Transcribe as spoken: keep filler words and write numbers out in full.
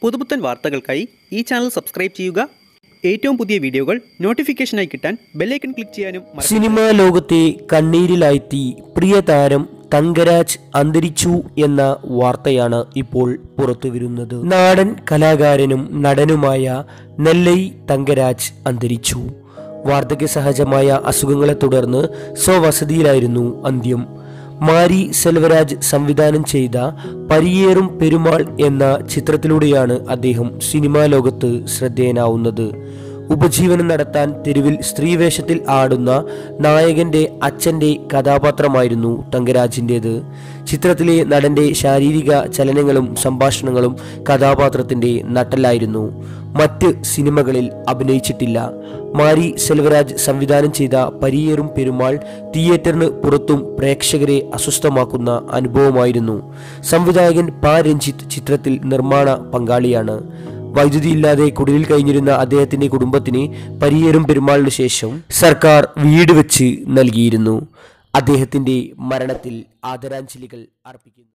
പുതുപുത്തൻ വാർത്തകൾക്കായി ഈ ചാനൽ സബ്സ്ക്രൈബ് ചെയ്യുക. ഏറ്റവും പുതിയ വീഡിയോകൾ നോട്ടിഫിക്കേഷനായി കിട്ടാൻ ബെല്ലൈക്കൺ ക്ലിക്ക് ചെയ്യാനും. സിനിമാ ലോകത്തെ കണ്ണീരിലാഴ്ത്തി പ്രിയ താരം തങ്കരാജ് അന്തരിച്ചു എന്ന വാർത്തയാണ് ഇപ്പോൾ പുറത്തുവരുന്നത്. നാടൻ കലാകാരനും നടനുമായ നെല്ലൈ തങ്കരാജ് അന്തരിച്ചു. വാർദ്ധക്യ സഹജമായ അസുഖങ്ങളെ തുടർന്ന് സ്വവസതിയിലായിരുന്നു അന്ത്യം. മാരി സെൽവരാജ് സംവിധാനം ചെയ്ത പരിയേറും പെരുമാൾ എന്ന ചിത്രത്തിലൂടെയാണ് അദ്ദേഹം സിനിമാ ലോകത്ത് ശ്രദ്ധേയനാവുന്നത്. ഉപജീവനം നടത്താൻ തെരുവിൽ സ്ത്രീവേഷത്തിൽ ആടുന്ന നായകന്റെ അച്ഛന്റെ കഥാപാത്രമായിരുന്നു തങ്കരാജിൻ്റേത്. ചിത്രത്തിലെ നടന്റെ ശാരീരിക ചലനങ്ങളും സംഭാഷണങ്ങളും കഥാപാത്രത്തിന്റെ നട്ടെല്ലായിരുന്നു. മറ്റ് സിനിമകളിൽ അഭിനയിച്ചിട്ടില്ല. മാരി സെൽവരാജ് സംവിധാനം ചെയ്ത പരിയേറും പെരുമാൾ തിയേറ്ററിന് പുറത്തും പ്രേക്ഷകരെ അസ്വസ്ഥമാക്കുന്ന അനുഭവമായിരുന്നു. സംവിധായകൻ പ രഞ്ജിത്ത് ചിത്രത്തിൽ നിർമ്മാണ പങ്കാളിയാണ്. വൈദ്യുതിയില്ലാതെ കുടിലിൽ കഴിഞ്ഞിരുന്ന അദ്ദേഹത്തിന്റെ കുടുംബത്തിന് പരിയേറും പെരുമാളിന് ശേഷം സർക്കാർ വീട് വെച്ച് നൽകിയിരുന്നു. അദ്ദേഹത്തിന്റെ മരണത്തിൽ ആദരാഞ്ജലികൾ അർപ്പിക്കുന്നു.